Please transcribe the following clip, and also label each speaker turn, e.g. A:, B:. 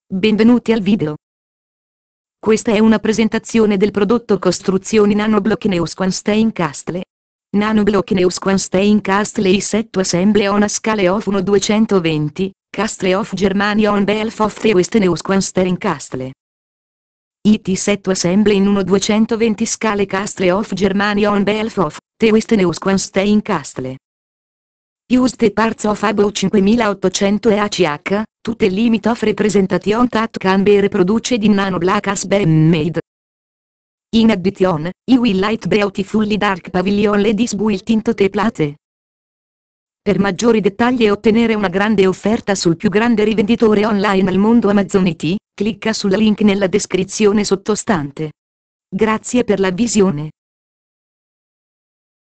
A: Benvenuti al video. Questa è una presentazione del prodotto Costruzioni Nanoblock Neuschwanstein Castle. Nanoblock Neuschwanstein Castle is set to assemble on a scale of 1:220, Castle of Germany on behalf of the West Neuschwanstein Castle. It is set to assemble in 1:220 scale Castle of Germany on behalf of the West Neuschwanstein Castle. Used the parts of above 5800 EHH, to the limit of representation that can be reproduced in nanoblock as been made. In addition, you will light beautifully dark pavilion LEDs built into the plate. Per maggiori dettagli e ottenere una grande offerta sul più grande rivenditore online al mondo Amazon IT, clicca sul link nella descrizione sottostante. Grazie per la visione.